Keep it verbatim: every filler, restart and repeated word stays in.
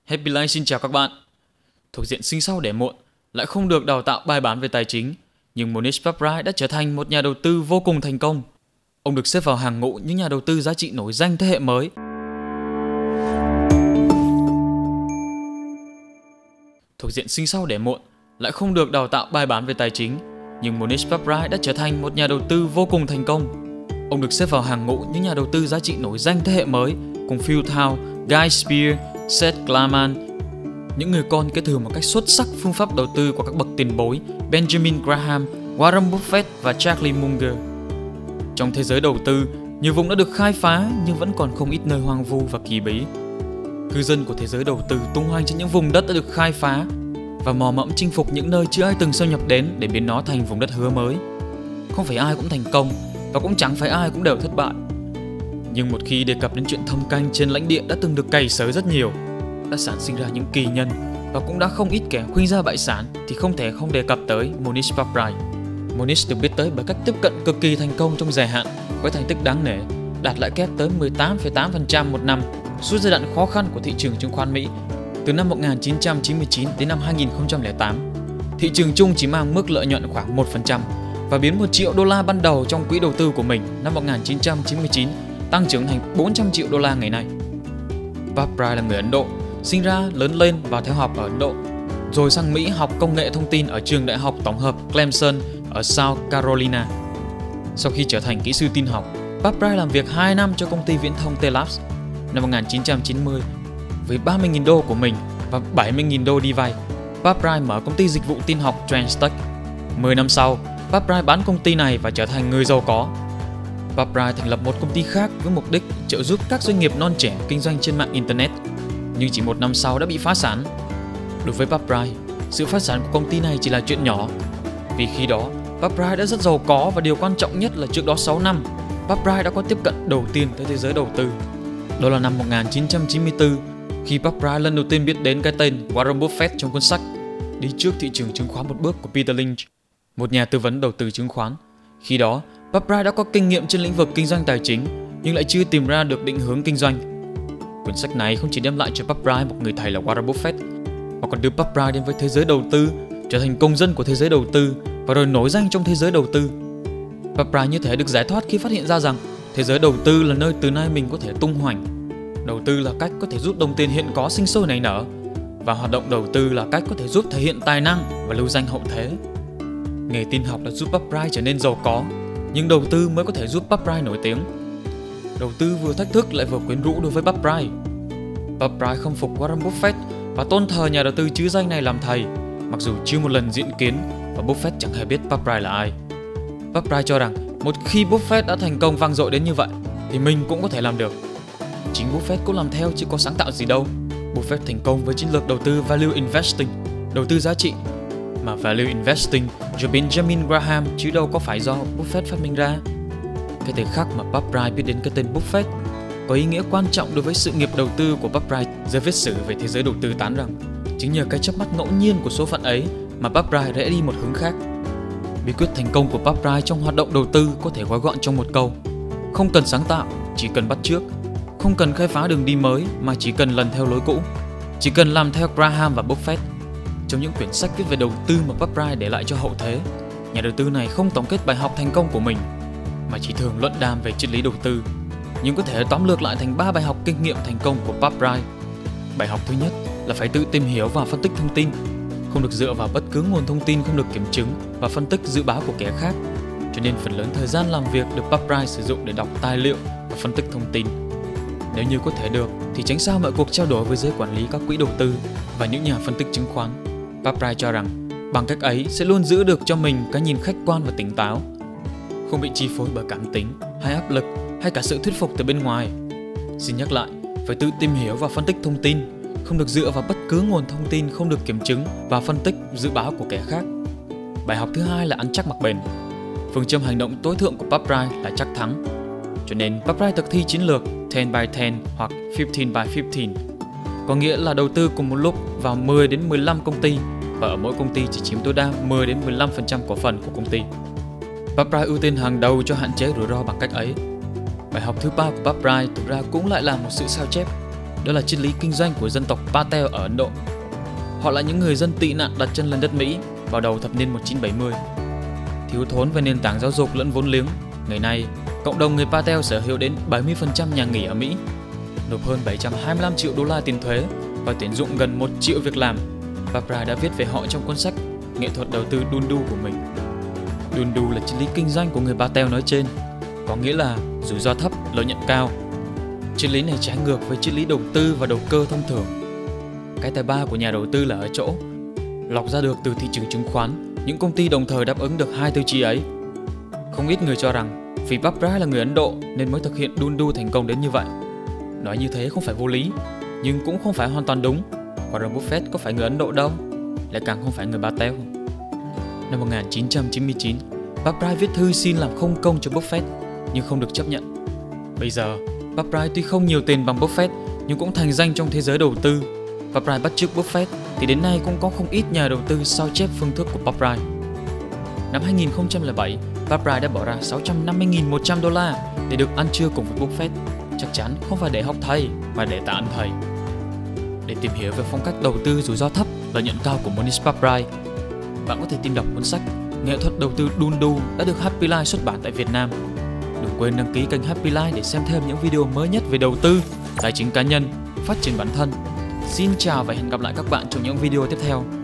Happy Life xin chào các bạn. Thuộc diện sinh sau đẻ muộn, lại không được đào tạo bài bản về tài chính, nhưng Mohnish Pabrai đã trở thành một nhà đầu tư vô cùng thành công. Ông được xếp vào hàng ngũ những nhà đầu tư giá trị nổi danh thế hệ mới. Thuộc diện sinh sau đẻ muộn, lại không được đào tạo bài bản về tài chính, nhưng Mohnish Pabrai đã trở thành một nhà đầu tư vô cùng thành công. Ông được xếp vào hàng ngũ những nhà đầu tư giá trị nổi danh thế hệ mới, cùng Phil Thao, Guy Spier, Seth Klarman, những người con kế thừa một cách xuất sắc phương pháp đầu tư của các bậc tiền bối Benjamin Graham, Warren Buffett và Charlie Munger. Trong thế giới đầu tư, nhiều vùng đã được khai phá nhưng vẫn còn không ít nơi hoang vu và kỳ bí. Cư dân của thế giới đầu tư tung hoành trên những vùng đất đã được khai phá và mò mẫm chinh phục những nơi chưa ai từng xâm nhập đến để biến nó thành vùng đất hứa mới. Không phải ai cũng thành công và cũng chẳng phải ai cũng đều thất bại. Nhưng một khi đề cập đến chuyện thâm canh trên lãnh địa đã từng được cày xới rất nhiều, đã sản sinh ra những kỳ nhân và cũng đã không ít kẻ khuynh ra bại sản, thì không thể không đề cập tới Mohnish Pabrai. Mohnish được biết tới bởi cách tiếp cận cực kỳ thành công trong dài hạn với thành tích đáng nể, đạt lãi kép tới mười tám phẩy tám phần trăm một năm suốt giai đoạn khó khăn của thị trường chứng khoán Mỹ từ năm một nghìn chín trăm chín mươi chín đến năm hai nghìn không trăm lẻ tám. Thị trường chung chỉ mang mức lợi nhuận khoảng một phần trăm và biến một triệu đô la ban đầu trong quỹ đầu tư của mình năm một nghìn chín trăm chín mươi chín tăng trưởng thành bốn trăm triệu đô la ngày nay. Pabrai là người Ấn Độ, sinh ra, lớn lên và theo học ở Ấn Độ, rồi sang Mỹ học công nghệ thông tin ở trường đại học tổng hợp Clemson ở South Carolina. Sau khi trở thành kỹ sư tin học, Pabrai làm việc hai năm cho công ty viễn thông Telabs. Năm một nghìn chín trăm chín mươi, với ba mươi nghìn đô của mình và bảy mươi nghìn đô đi vay, Pabrai mở công ty dịch vụ tin học Transtech. mười năm sau, Pabrai bán công ty này và trở thành người giàu có. Pabrai thành lập một công ty khác với mục đích trợ giúp các doanh nghiệp non trẻ kinh doanh trên mạng Internet, nhưng chỉ một năm sau đã bị phá sản. Đối với Pabrai, sự phá sản của công ty này chỉ là chuyện nhỏ, vì khi đó Pabrai đã rất giàu có và điều quan trọng nhất là trước đó sáu năm, Pabrai đã có tiếp cận đầu tiên tới thế giới đầu tư. Đó là năm một nghìn chín trăm chín mươi tư, khi Pabrai lần đầu tiên biết đến cái tên Warren Buffett trong cuốn sách Đi trước thị trường chứng khoán một bước của Peter Lynch, một nhà tư vấn đầu tư chứng khoán. Khi đó, Pabrai đã có kinh nghiệm trên lĩnh vực kinh doanh tài chính, nhưng lại chưa tìm ra được định hướng kinh doanh. Quyển sách này không chỉ đem lại cho Pabrai một người thầy là Warren Buffett, mà còn đưa Pabrai đến với thế giới đầu tư, trở thành công dân của thế giới đầu tư và rồi nổi danh trong thế giới đầu tư. Pabrai như thế được giải thoát khi phát hiện ra rằng thế giới đầu tư là nơi từ nay mình có thể tung hoành. Đầu tư là cách có thể giúp đồng tiền hiện có sinh sôi nảy nở, và hoạt động đầu tư là cách có thể giúp thể hiện tài năng và lưu danh hậu thế. Nghề tin học đã giúp Pabrai trở nên giàu có, nhưng đầu tư mới có thể giúp Pabrai nổi tiếng. Đầu tư vừa thách thức lại vừa quyến rũ đối với Pabrai. Pabrai không phục Warren Buffett và tôn thờ nhà đầu tư trứ danh này làm thầy, mặc dù chưa một lần diện kiến và Buffett chẳng hề biết Pabrai là ai. Pabrai cho rằng một khi Buffett đã thành công vang dội đến như vậy thì mình cũng có thể làm được. Chính Buffett cũng làm theo chứ có sáng tạo gì đâu. Buffett thành công với chiến lược đầu tư value investing, đầu tư giá trị, mà value investing do Benjamin Graham chứ đâu có phải do Buffett phát minh ra. Cái thời khắc mà Pabrai biết đến cái tên Buffett có ý nghĩa quan trọng đối với sự nghiệp đầu tư của Pabrai. Giới viết sử về thế giới đầu tư tán rằng chính nhờ cái chớp mắt ngẫu nhiên của số phận ấy mà Pabrai đã đi một hướng khác. Bí quyết thành công của Pabrai trong hoạt động đầu tư có thể gói gọn trong một câu: không cần sáng tạo, chỉ cần bắt chước; không cần khai phá đường đi mới, mà chỉ cần lần theo lối cũ; chỉ cần làm theo Graham và Buffett. Trong những quyển sách viết về đầu tư mà Pabrai để lại cho hậu thế, nhà đầu tư này không tổng kết bài học thành công của mình, mà chỉ thường luận đàm về triết lý đầu tư, nhưng có thể tóm lược lại thành ba bài học kinh nghiệm thành công của Pabrai. Bài học thứ nhất là phải tự tìm hiểu và phân tích thông tin, không được dựa vào bất cứ nguồn thông tin không được kiểm chứng và phân tích dự báo của kẻ khác. Cho nên phần lớn thời gian làm việc được Pabrai sử dụng để đọc tài liệu và phân tích thông tin. Nếu như có thể được thì tránh xa mọi cuộc trao đổi với giới quản lý các quỹ đầu tư và những nhà phân tích chứng khoán. Pabrai cho rằng bằng cách ấy sẽ luôn giữ được cho mình cái nhìn khách quan và tỉnh táo, không bị chi phối bởi cảm tính hay áp lực hay cả sự thuyết phục từ bên ngoài. Xin nhắc lại, phải tự tìm hiểu và phân tích thông tin, không được dựa vào bất cứ nguồn thông tin không được kiểm chứng và phân tích dự báo của kẻ khác. Bài học thứ hai là ăn chắc mặc bền. Phương châm hành động tối thượng của Pabrai là chắc thắng. Cho nên Pabrai thực thi chiến lược ten by ten hoặc fifteen by fifteen, có nghĩa là đầu tư cùng một lúc vào mười đến mười lăm công ty và ở mỗi công ty chỉ chiếm tối đa mười đến mười lăm phần trăm cổ phần của công ty. Pabrai ưu tiên hàng đầu cho hạn chế rủi ro bằng cách ấy. Bài học thứ ba của Pabrai thực ra cũng lại là một sự sao chép. đó là triết lý kinh doanh của dân tộc Patel ở Ấn Độ. Họ là những người dân tị nạn đặt chân lên đất Mỹ vào đầu thập niên một nghìn chín trăm bảy mươi. Thiếu thốn về nền tảng giáo dục lẫn vốn liếng, ngày nay cộng đồng người Patel sở hữu đến bảy mươi phần trăm nhà nghỉ ở Mỹ, nộp hơn bảy trăm hai mươi lăm triệu đô la tiền thuế và tuyển dụng gần một triệu việc làm. Paprai đã viết về họ trong cuốn sách Nghệ thuật đầu tư Dundu của mình. Dundu là triết lý kinh doanh của người Patel nói trên, có nghĩa là rủi ro thấp, lợi nhuận cao. Triết lý này trái ngược với triết lý đầu tư và đầu cơ thông thường. Cái tài ba của nhà đầu tư là ở chỗ lọc ra được từ thị trường chứng khoán những công ty đồng thời đáp ứng được hai tiêu chí ấy. Không ít người cho rằng vì Paprai là người Ấn Độ nên mới thực hiện Dundu thành công đến như vậy. Nói như thế không phải vô lý, nhưng cũng không phải hoàn toàn đúng. Warren Buffett có phải người Ấn Độ đâu, lại càng không phải người Patel. Năm một nghìn chín trăm chín mươi chín, Paprai viết thư xin làm không công cho Buffett nhưng không được chấp nhận. Bây giờ, Paprai tuy không nhiều tiền bằng Buffett nhưng cũng thành danh trong thế giới đầu tư. Paprai bắt chước Buffett thì đến nay cũng có không ít nhà đầu tư sao chép phương thức của Paprai. Năm hai nghìn không trăm lẻ bảy, Paprai đã bỏ ra sáu trăm năm mươi nghìn một trăm đô la để được ăn trưa cùng với Buffett. Chắc chắn không phải để học thầy mà để tạ ơn thầy. Để tìm hiểu về phong cách đầu tư rủi ro thấp, lợi nhuận cao của Mohnish Paprai, bạn có thể tìm đọc cuốn sách Nghệ thuật đầu tư Dundu đã được Happy Life xuất bản tại Việt Nam. Đừng quên đăng ký kênh Happy Life để xem thêm những video mới nhất về đầu tư, tài chính cá nhân, phát triển bản thân. Xin chào và hẹn gặp lại các bạn trong những video tiếp theo.